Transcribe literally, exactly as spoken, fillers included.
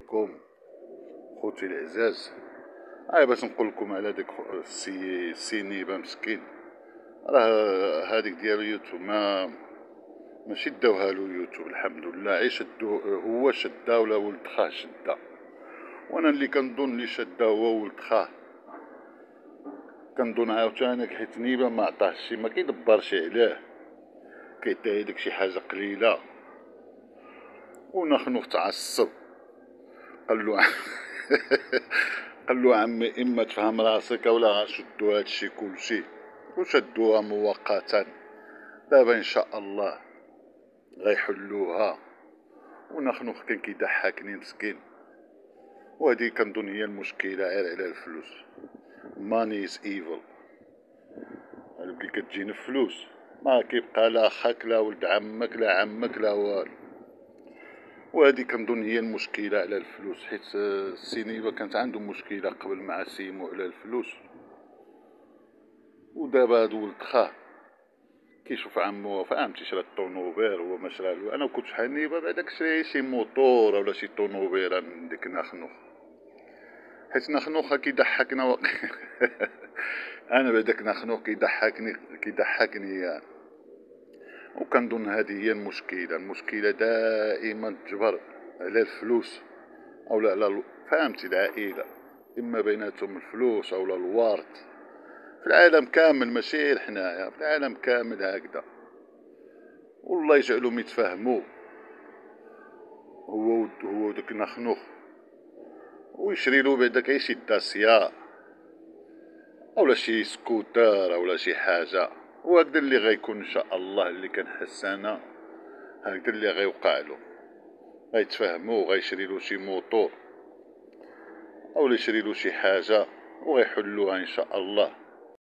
كم خوتي العزاز، هاي باش نقول لكم على ديك السي السينيبه مسكين. راه هذيك ديال يوتيوب ما ماشي داوها له يوتيوب، الحمد لله، عي شدو هو شدا ولا ولد خاه شدا. وانا اللي كنظن اللي شدا هو ولد خاه، كنظن عاوتاني حيت نيبه ما عطاهش شي، ما كيدبرش عليه، كيعطيه ديك شي حاجه قليله. ونخنوخ تعصب، قال له قال له عمي اما تفهم راسك اولا غنشدو هادشي كلشي. وشدوها مؤقتا، دابا ان شاء الله غيحلوها. ونخنوخ كان كيضحكني مسكين، وهادي كنظن هي المشكله غير على الفلوس. ماني از ايفل، اللي كتجيني فلوس ما كيبقى لا خاك لا ولد عمك لا عمك لا والو. وهذه كنظن هي المشكله على الفلوس، حيت السينيبا كانت عندهم مشكله قبل مع سيمو على الفلوس. ودابا هاد ولد خاه كيشوف عمو، فهمتي، شرا الطونوبير هو ما شرالو. انا كنت شحال نيبا بعداك شري شي موطور ولا شي طونوبيره من ديك نخنوخ، حيت نخنوخ كيضحكنا و... انا بعداك نخنوخ كيضحكني كيضحكني يعني. وكنظن هذه هي المشكله. المشكله دائما تجبر على الفلوس او لا على ال... فهمتي، العائله، اما بيناتهم الفلوس او الورث. في العالم كامل، ماشي حنايا، في العالم كامل هكذا. والله يجعلهم يتفاهموا، هو هو داك نخنوخ، ويشري له بعداك شي داسيا اولا شي سكوتر اولا شي حاجه. وهكذا اللي غيكون ان شاء الله، اللي كنحس انا هكذا اللي غيوقع له. غيتفاهموا، غيشري له شي موطور اولا يشري له شي حاجه وغيحلوها ان شاء الله.